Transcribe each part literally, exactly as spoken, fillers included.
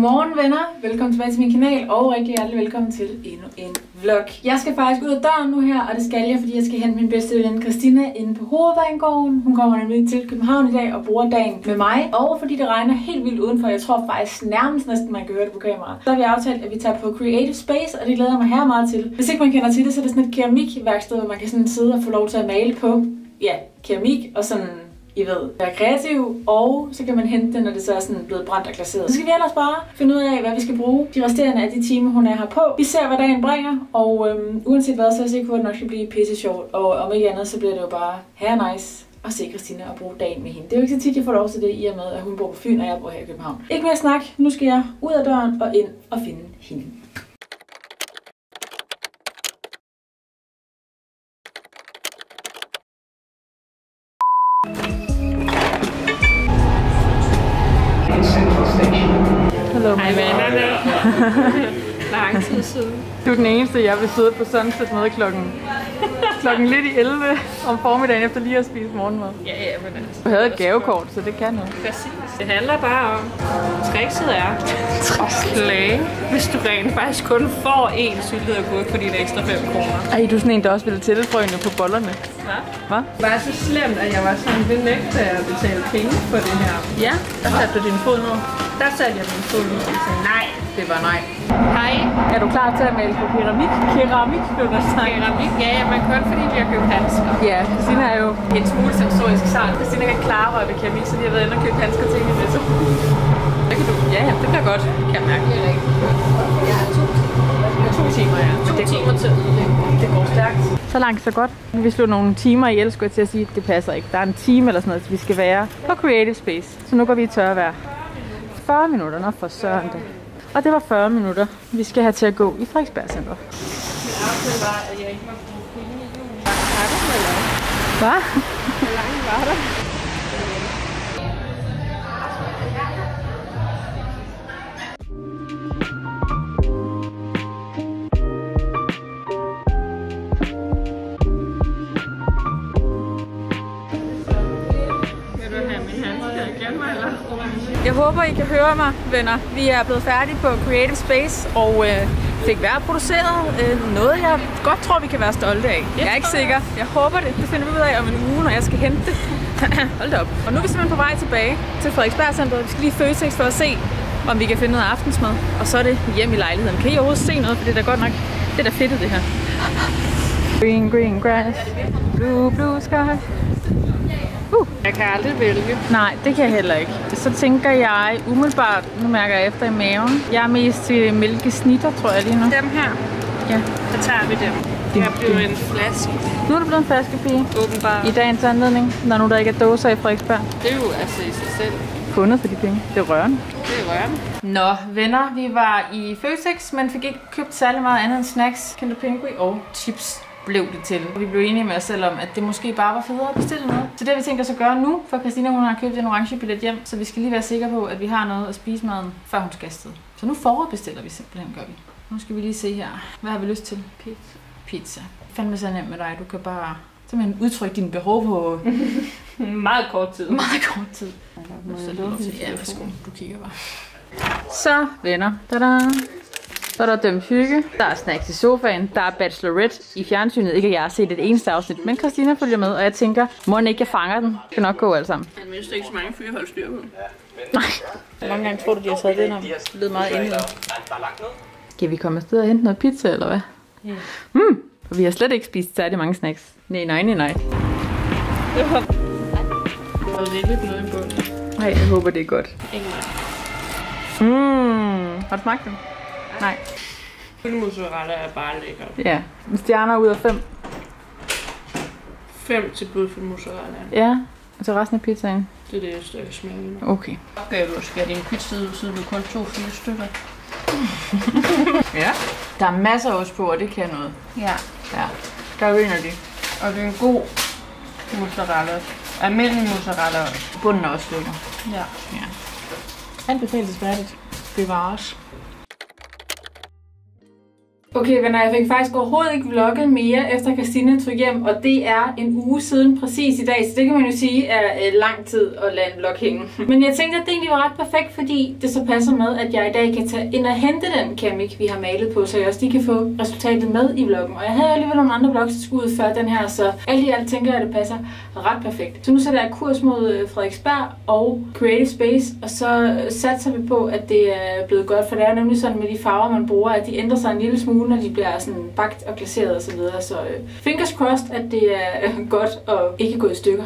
Godmorgen venner, velkommen tilbage til min kanal og rigtig hjertelig velkommen til endnu en vlog. Jeg skal faktisk ud af døren nu her, og det skal jeg, fordi jeg skal hente min bedste veninde Christina inde på Hovedbanegården. Hun kommer nemlig til København i dag og bruger dagen med mig. Og fordi det regner helt vildt udenfor, jeg tror faktisk nærmest næsten man kan høre det på kamera, så har vi aftalt, at vi tager på Creative Space, og det glæder jeg mig her meget til. Hvis ikke man kender til det, så er det sådan et keramikværksted, hvor man kan sådan sidde og få lov til at male på ja, keramik og sådan... I ved, være kreativ, og så kan man hente det, når det så er sådan blevet brændt og glaseret. Så skal vi ellers bare finde ud af, hvad vi skal bruge de resterende af de timer, hun er her på. Vi ser, hvad dagen bringer, og øhm, uanset hvad, så er jeg sikker på, at det nok skal blive pisse sjovt. Og om ikke andet, så bliver det jo bare her nice at se Christina og bruge dagen med hende. Det er jo ikke så tit, jeg får lov til det, i og med, at hun bor på Fyn, og jeg bor her i København. Ikke mere snak, nu skal jeg ud af døren og ind og finde hende. Hallo. Hej vennerne. Lang tid siden. Du er den eneste, jeg vil sidde på Sunset med klokken, klokken lidt i elleve om formiddagen efter lige at spise morgenmad. Ja, ja, men altså. Du havde et gavekort, så det kan noget. Præcis. Det handler bare om, trickset er at klage, hvis du rent faktisk kun får én syltet agurk for dine ekstra fem kroner. Ej, du er sådan en, der også ville tilfrøjne på bollerne. Hvad? Hvad? Det var så slemt, at jeg var sådan benægtet at betale penge for det her. Ja, der satte du din fod ned. Der satte jeg min fod ned og sagde nej. Det var nej. Hej. Er du klar til at male på keramik? Keramik, blev der sagt. Keramik, ja, ja, men kun fordi vi har købt handsker. Ja, Christina er jo en smule sensorisk sart. Christina kan klare røre ved keramik, så de har været inde og købt handsker til hende med sig. Det kan du. Ja, ja, det bliver godt. Kan jeg mærke. Det er rigtig godt. Jeg har to timer. To timer, ja. To det timer til at ødelægge. Det går stærkt. Så langt, så godt. Vi slog nogle timer ihjel, skulle jeg til at sige. Det passer ikke. Der er en time eller sådan noget, så vi skal være på Creative Space. Så nu går vi i tørvejr. fyrre minutter, nå for søren det. Og det var fyrre minutter, vi skal have til at gå i Frederiksberg Center. Min aftale var, at jeg ikke må bruge penge i julen. Var det eller hvad? Hvad? Hvor langt var der? Jeg håber, I kan høre mig, venner. Vi er blevet færdige på Creative Space og øh, fik hver produceret øh, noget, jeg godt tror, vi kan være stolte af. Jeg er ikke sikker. Jeg håber det. Det finder vi ud af om en uge, når jeg skal hente det. Hold da op. Og nu er vi simpelthen på vej tilbage til Frederiksberg Center. Vi skal lige Føtex for at se, om vi kan finde noget aftensmad. Og så er det hjem i lejligheden. Kan I overhovedet se noget? For det er da godt nok. Det er da fedt, det her. Green, green grass. Blue, blue sky. Uh. Jeg kan aldrig vælge. Nej, det kan jeg heller ikke. Så tænker jeg umiddelbart, nu mærker jeg efter i maven. Jeg er mest til mælkesnitter, tror jeg lige nu. Dem her? Ja. Så tager vi dem. Det har blevet en flaske. Nu er det blevet en flaskepige. Åbenbart. I dagens anledning, når nu der ikke er dåser i Frederiksberg. Det er jo altså i sig selv. Fundet for de penge. Det er rørende. Det er rørende. Nå, venner, vi var i Føtex, men fik ikke købt særlig meget andet end snacks, Kinder Pinguin og chips. Blev det til. Vi blev enige med os selv om, at det måske bare var federe at bestille noget. Så det har vi tænkt os at gøre nu, for Christina hun har købt en orange billet hjem, så vi skal lige være sikre på, at vi har noget at spise maden, før hun skal afsted. Så nu forudbestiller vi simpelthen, gør vi. Nu skal vi lige se her. Hvad har vi lyst til? Pizza. Pizza. Fandme så nemt med dig. Du kan bare simpelthen udtrykke dine behov på meget kort tid. Meget kort tid. Ja, værsgo. Du kigger bare. Så, venner. Tada! Så er der dømt hygge, der er snacks i sofaen, der er Bachelorette i fjernsynet. Ikke at jeg har set et eneste afsnit, men Christina følger med, og jeg tænker, må ikke jeg fanger den? Det skal nok gå alt sammen. Jeg mister ikke så mange fyre holde styr på. Nej. Hvor mange gange tror du, de har taget det, når det lød meget indad? Kan vi komme afsted og hente noget pizza, eller hvad? Ja. Mm, for vi har slet ikke spist særlig mange snacks. Nej, nej, nej, nej. Det var... Det var virkelig noget i bunden. Nej, jeg håber, det er godt. Ingen Mmm, har du smagt den? Nej. Bøffelmozzarella er bare lækker. Ja, stjerner ud af fem. Fem til bøffelmozzarella. Ja, og til resten af pizzaen. Det er det, jeg skal smage nu. Okay. Okay, du skal have din pizza ud, så du kun to fire stykker. Ja. Der er masser af ost på, og det kan noget. Ja. Ja, der vinder de. Og det er en god mozzarella. Almindelig mozzarella også. Bunden er også stykker. Ja. Ja. Anbefalesværdigt. Bevares. Okay venner, jeg fik faktisk overhovedet ikke vlogget mere efter Christina tog hjem, og det er en uge siden præcis i dag, så det kan man jo sige er øh, lang tid at lade en vlog hænge. Men jeg tænkte, at det egentlig var ret perfekt, fordi det så passer med, at jeg i dag kan tage ind og hente den keramik, vi har malet på, så jeg også lige kan få resultatet med i vloggen. Og jeg havde alligevel nogle andre vlogs, der skulle ud før den her, så alt i alt tænker jeg, at det passer ret perfekt. Så nu sætter jeg kurs mod Frederiksberg og Creative Space, og så satser vi på, at det er blevet godt, for det er nemlig sådan med de farver, man bruger, at de ændrer sig en lille smule, når de bliver sådan bagt og glaseret osv. Så, så øh, fingers crossed, at det er øh, godt og ikke gået i stykker.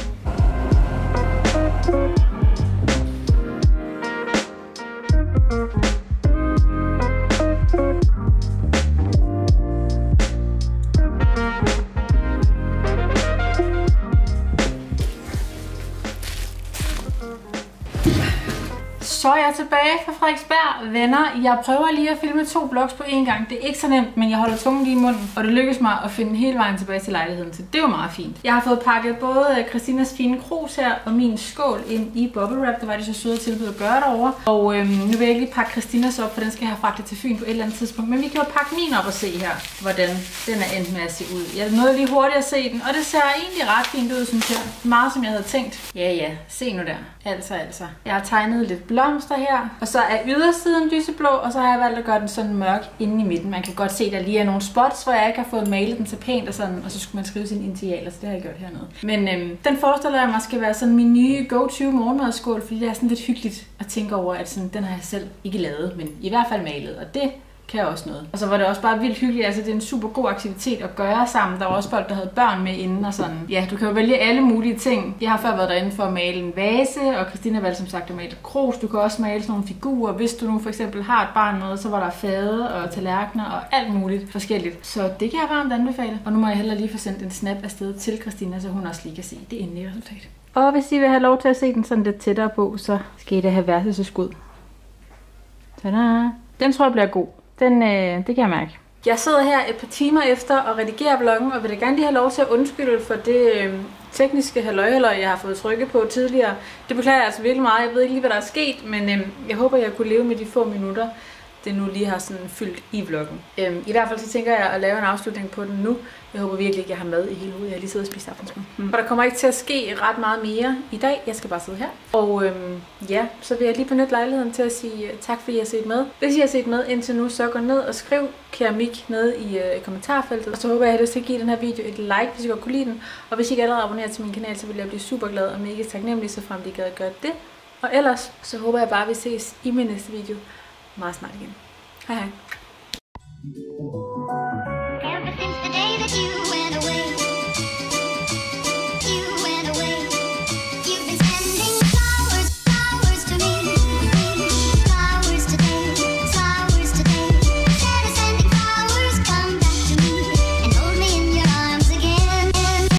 Så er jeg tilbage fra Frederiksberg, venner. Jeg prøver lige at filme to vlogs på én gang. Det er ikke så nemt, men jeg holder tungen lige i munden, og det lykkedes mig at finde hele vejen tilbage til lejligheden, så det var meget fint. Jeg har fået pakket både Christinas fine krus her og min skål ind i bubble wrap. Der var de så søde tilbud at gøre derovre. Og øhm, nu vil jeg ikke lige pakke Christinas op, for den skal jeg have fragtet til Fyn på et eller andet tidspunkt. Men vi kan jo pakke min op og se her, hvordan den er endt med at se ud. Jeg nåede lige hurtigt at se den, og det ser egentlig ret fint ud, synes jeg. Meget som jeg havde tænkt. Ja, ja, se nu der. Altså, altså. Jeg har tegnet lidt blomster her, og så er ydersiden lyseblå, og så har jeg valgt at gøre den sådan mørk inde i midten. Man kan godt se, at der lige er nogle spots, hvor jeg ikke har fået malet den så pænt og sådan, og så skulle man skrive sine initialer, så det har jeg gjort hernede. Men øhm, den forestiller jeg mig skal være sådan min nye go-to morgenmadskål, fordi det er sådan lidt hyggeligt at tænke over, at sådan, den har jeg selv ikke lavet, men i hvert fald malet, og det kan også noget. Og så var det også bare vildt hyggeligt, altså det er en super god aktivitet at gøre sammen. Der var også folk, der havde børn med inden og sådan. Ja, du kan jo vælge alle mulige ting. Jeg har før været derinde for at male en vase, og Christina valgte som sagt at male et krus. Du kan også male sådan nogle figurer. Hvis du nu for eksempel har et barn med, så var der fade og tallerkener og alt muligt forskelligt. Så det kan jeg varmt anbefale. Og nu må jeg heller lige få sendt en snap afsted til Christina, så hun også lige kan se det endelige resultat. Og hvis I vil have lov til at se den sådan lidt tættere på, så skal I da have værelseskud. Tada! Den tror jeg bliver god. Den, øh, det kan jeg mærke. Jeg sidder her et par timer efter og redigerer vloggen, og vil da gerne lige have lov til at undskylde for det øh, tekniske halløj, jeg har fået trykket på tidligere. Det beklager jeg altså virkelig meget. Jeg ved ikke lige, hvad der er sket, men øh, jeg håber, jeg kunne leve med de få minutter, det nu lige har sådan fyldt i vloggen. Øhm, I hvert fald så tænker jeg at lave en afslutning på den nu. Jeg håber virkelig ikke, jeg har mad i hele ugen. Jeg har lige siddet og spist aftensmad. Mm. Og der kommer ikke til at ske ret meget mere i dag. Jeg skal bare sidde her. Og øhm, ja, så vil jeg lige benytte lejligheden til at sige tak, fordi I har set med. Hvis I har set med indtil nu, så gå ned og skriv keramik ned i øh, kommentarfeltet. Og så håber jeg, at I skal give den her video et like, hvis I godt kunne lide den. Og hvis I ikke allerede abonnerer til min kanal, så vil jeg blive super glad og mega taknemmelig, så frem de gad at gøre det. Og ellers, så håber jeg bare, at vi ses i min næste video meget snart igen. Hej hej.